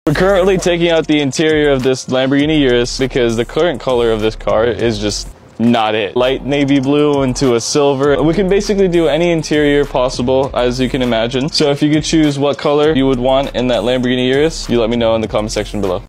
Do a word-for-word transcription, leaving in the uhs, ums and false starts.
We're currently taking out the interior of this Lamborghini Urus because the current color of this car is just not it. Light navy blue into a silver. We can basically do any interior possible, as you can imagine. So if you could choose what color you would want in that Lamborghini Urus, you let me know in the comment section below.